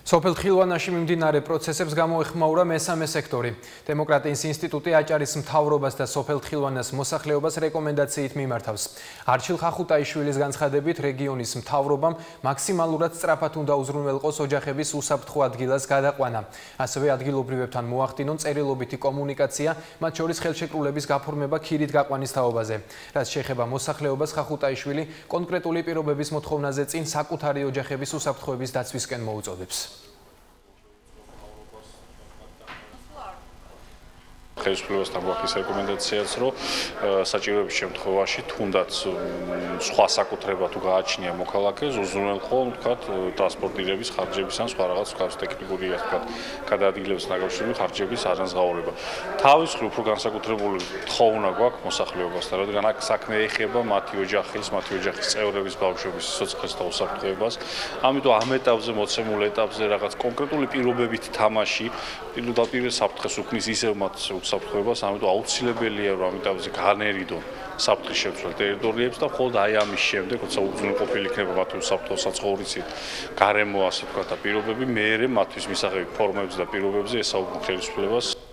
სოფელ ხილვანაში მიმდინარე პროცესებს გამოეხმაურა მესამე სექტორი. დემოკრატიის ინსტიტუტი აჭარის მთავრობას და სოფელ ხილვანას მოსახლეობას რეკომენდაციით მიმართავს. არჩილ ხახუტაიშვილის განცხადებით, რეგიონის მთავრობამ მაქსიმალურად სწრაფად უნდა უზრუნველყოს ოჯახების უსაფრთხო ადგილას გადაყვანა. ასევე ადგილობრივებთან მოახდინონ წერილობითი კომუნიკაცია, მათ შორის ხელშეკრულების გაფორმება ქირით გაყვანის თაობაზე. რაც შეეხება მოსახლეობას, ხახუტაიშვილი კონკრეტული პირობების მოთხოვნაზე წინ საკუთარი ოჯახების უსაფრთხოების დაცვისკენ მოუწოდებს. ხელისუფლებასთან გვაქვს რეკომენდაციაც, რომ საჭიროების შემთხვევაში თუნდაც სხვა საკუთრება თუ გააჩნია მოქალაქეს, უზრუნველყო, ვთქვათ, ტრანსპორტირების ხარჯების ან სხვა რაღაც ტექნიკური, ვთქვათ, გადაადგილების ნაკავშირი ხარჯების არანზღაურება. თავისუფლად უფრო განსაკუთრებული თხოვნა გვაქვს მოსახლეობასთან, რადგან აქ საქმე ეხება მათი ოჯახის წევრების ბავშვების სიცოცხლეს და უსაფრთხოებას. ამიტომ ამ ეტაპზე, მოცემულ ეტაპზე რაღაც კონკრეტული პირობებით თამაში, პირდაპირ საფრთხეს უქმნის ისევ მათ უსაფრთხოებას, ამიტომ აუცილებელია, რომ ამ ეტაპზე განერიდონ საფრთხის შემცველ ტერიტორიებს და მხოლოდ აი ამის შემდეგ, როცა უზრუნველყოფილი იქნება მათი უსაფრთხო საცხოვრისი გარემო, ასე ვთქვათ, და პირობები, მერე მათთვის მისაღები ფორმებზე და პირობებზე ესაუბრონ ხელისუფლებას.